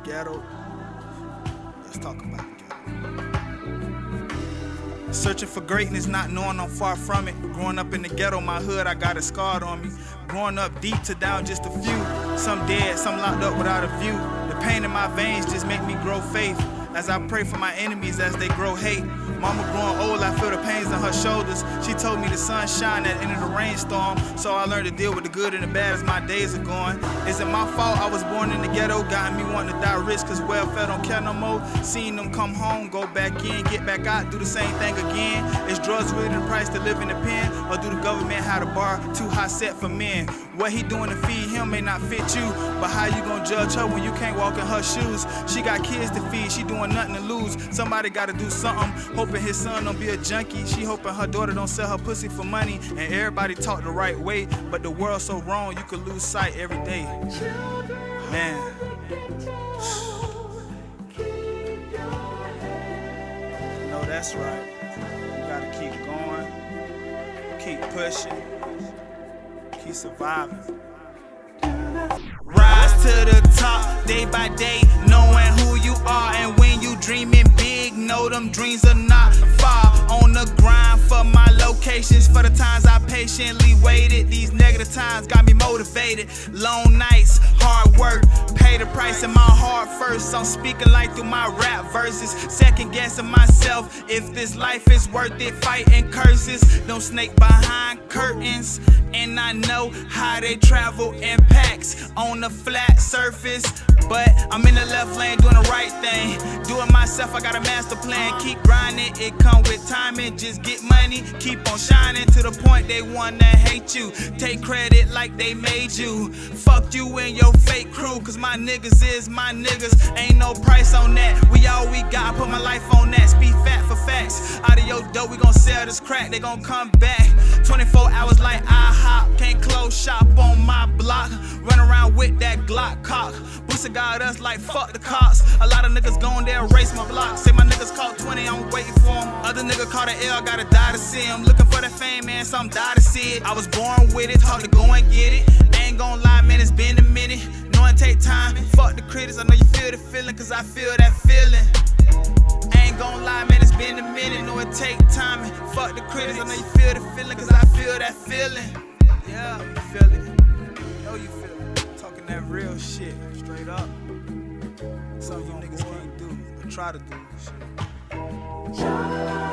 ghetto. Let's talk about the ghetto. Searching for greatness, not knowing I'm far from it. Growing up in the ghetto, my hood, I got it scarred on me. Growing up deep to down just a few. Some dead, some locked up without a view. The pain in my veins just make me grow faith. As I pray for my enemies as they grow hate. Mama growing old, I feel the pains on her shoulders. She told me the sun shine at the end of the rainstorm. So I learned to deal with the good and the bad as my days are going. Is it my fault I was born in the ghetto? Got me wanting to die rich cause welfare don't care no more. Seeing them come home, go back in, get back out, do the same thing again. Is drugs really the price to live in the pen? Or do the government have the bar too high set for men? What he doing to feed him may not fit you, but how you gonna judge her when you can't walk in her shoes? She got kids to feed, she doing nothing to lose. Somebody gotta do something, hoping his son don't be a junkie. She hoping her daughter don't sell her pussy for money. And everybody talk the right way, but the world's so wrong you could lose sight every day. Man. No, that's right. You gotta keep going, keep pushing, keep surviving. Rise to the top, day by day, knowing who you are. And when you dreaming big, know them dreams are not far. On the grind for my locations, for the times I patiently waited. These negative times got me motivated. Long nights, hard work, pay the price in my heart first. I'm speaking like through my rap verses, second guessing myself if this life is worth it. Fighting curses, don't snake behind curtains. And I know how they travel in packs on the flat surface. But I'm in the left lane doing the right thing. Doing myself, I got a master plan. Keep grinding, it come with timing. Just get money, keep on shining to the point they wanna hate you. Take credit like they made you. Fuck you and your fake crew, cause my niggas is my niggas. Ain't no price on that. We all we got, put my life on that. Speak fat for facts. Out of your dough, we gon' sell this crack. They gon' come back 24 hours like IHOP. Can't close shop on my block. Run around with that Glock cock. Booster got us like fuck the cops. A lot of niggas gon' there race my block. Say my niggas caught 20, I'm waiting for them. Other nigga caught an L, gotta die to see him. Looking for the fame, man, some die to see it. I was born with it, taught to go and get it. Ain't gon' lie, man, it's been a minute. Know it take time, fuck the critics. I know you feel the feeling, cause I feel that feeling. Ain't gon' lie, man, it's been a minute. Know it take time, fuck the critics. I know you feel the feeling, cause I feel that feeling. Yeah, you feel it. Know you feel it. Talking that real shit, straight up. Something you niggas can't do, or try to do. Shit.